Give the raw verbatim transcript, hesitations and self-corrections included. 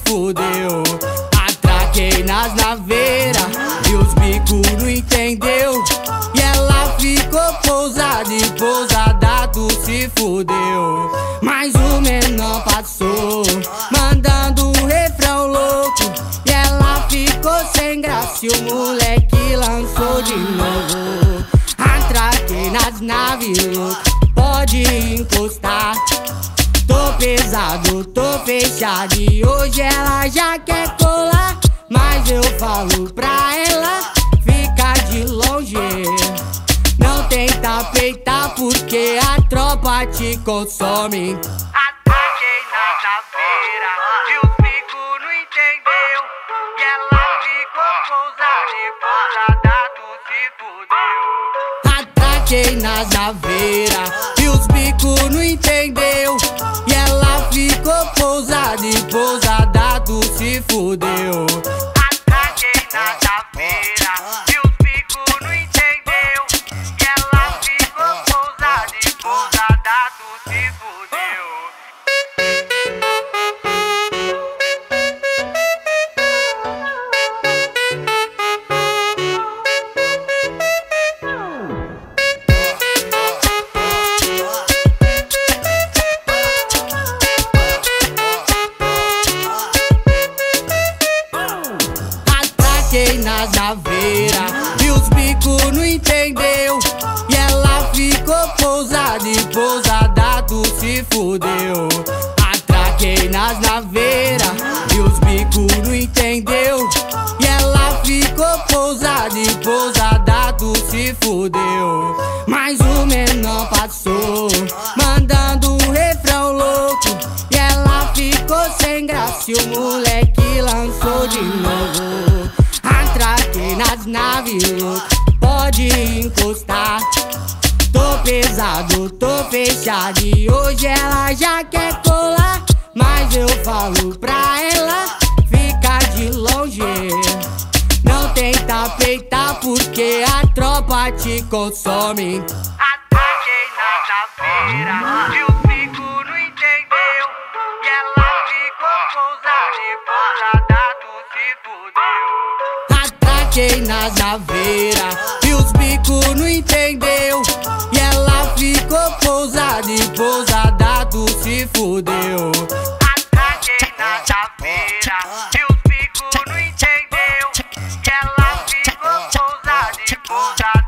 fudeu. Atraquei nas naveiras e os bico não entendeu. E ela ficou pousada e pousada tu se fudeu. Mas o menor passou mandando um refrão louco e ela ficou sem graça e o moleque lançou de novo. Atraquei nas naves loucas, pode encostar. Tô pesado, tô fechado e hoje ela já quer colar. Mas eu falo pra ela, fica de longe. Não tenta peitar porque a tropa te consome. Atraquei na naveira e os bico não entendeu. E ela ficou pousada e pousada tu se fudeu. Atraquei nas naveiras e os bico não entendeu. E ela ficou pousada e pousada tu se fudeu. Atraquei na naveira e os bico não entendeu. E ela ficou pousada e pousada tu se fudeu. Atraquei nas naveiras e os bico não entendeu. E ela ficou pousada e pousada tu se fudeu. Atraquei nas naveiras e os bico não entendeu. E ela ficou pousada e pousada tu se fudeu. Mas o menor passou mandando um refrão louco e ela ficou sem graça e o moleque lançou de novo. Atraquei nas naves loucas, pode encostar. Tô pesado, tô fechado e hoje ela já quer colar. Mas eu falo pra ela, fica de longe. Não tenta peitar porque a tropa te consome. Atraquei na naveira e os bico não entendeu. E ela ficou pousada e pousada tu se fudeu. Atraquei nas naveiras e os bico não entendeu. E ela ficou pousada e pousada tu se fudeu. Atraquei na naveira e os bico não entendeu. E ela ficou pousada e pousada